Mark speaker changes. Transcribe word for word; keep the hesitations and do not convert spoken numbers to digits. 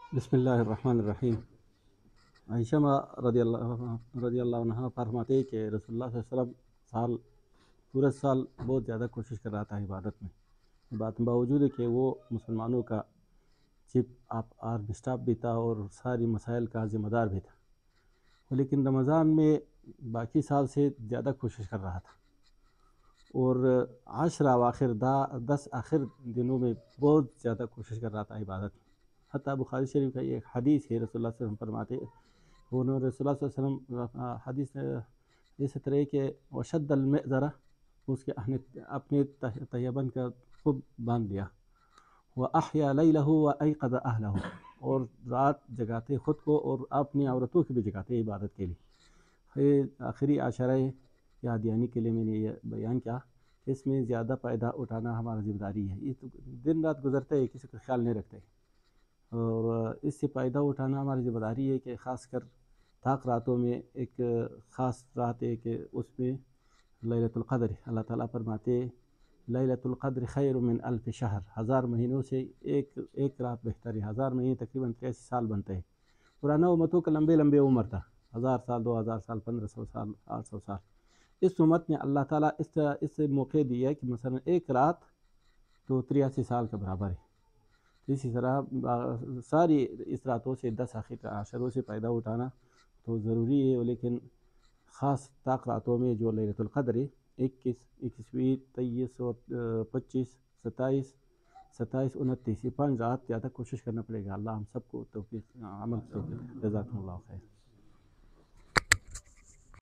Speaker 1: بسم اللہ الرحمن الرحیم۔ عائشہ رضی اللہ رضی اللہ عنہ فرماتے کہ رسول اللہ صلی اللہ علیہ وسلم سال پورا سال بہت زیادہ کوشش کر رہا تھا عبادت میں، بات باوجود ہے کہ وہ مسلمانوں کا چیف آپ آرمی اسٹاف بھی تھا اور ساری مسائل کا ذمہ دار بھی تھا، لیکن رمضان میں باقی سال سے زیادہ کوشش کر رہا تھا، اور عشر اواخر دا دس آخر دنوں میں بہت زیادہ کوشش کر رہا تھا عبادت میں۔ حتیٰ بخاری شریف کا یہ ایک حدیث ہے، رسول اللہ صلی اللہ علیہ وسلم فرماتے انہوں نے رسول اللہ صلی اللہ علیہ وسلم حدیث اس طرح کہ وشد المئزرہ، اس کے اپنے طیبن کا خوب باندھ لیا، وَأَحْيَا لَيْلَهُ وَأَيْقَظَ أَهْلَهُ، اور رات جگاتے خود کو اور اپنی عورتوں کی بھی جگاتے عبادت کے لیے۔ آخری عشرہ یادیانی کے لیے میں نے یہ بیان کیا، اس میں زیادہ فائدہ اٹھانا ہمارا ذمہ داری ہے۔ یہ تو دن رات گزرتا ہے، کسی کا خیال نہیں رکھتے، اور اس سے فائدہ اٹھانا ہماری ذمہ داری ہے کہ خاص کر طاق راتوں میں ایک خاص رات ہے کہ اس میں لیلۃ القدر، اللہ تعالیٰ فرماتے لیلۃ القدر خیر من الف شہر، ہزار مہینوں سے ایک ایک رات بہتر ہے۔ ہزار مہینے تقریباً تیئیس سال بنتے ہیں۔ پرانا امتوں کا لمبے لمبے عمر تھا، ہزار سال، دو ہزار سال، پندرہ سو سال، آٹھ سو سال۔ اس امت نے اللہ تعالیٰ اس طرح اس سے موقع دیا کہ مثلا ایک رات تو تریاسی سال کے برابر ہے۔ اسی طرح ساری اس راتوں سے دس آخر عشروں سے فائدہ اٹھانا تو ضروری ہے، لیکن خاص طاق راتوں میں جو لیلۃ القدر ہے، اکیس اکیسویں تیئیس اور پچیس ستائیس ستائیس انتیس، یہ پانچ رات زیادہ کوشش کرنا پڑے گا۔ اللہ ہم سب کو توفیق عمل توفیق، جزاکم اللہ خیر۔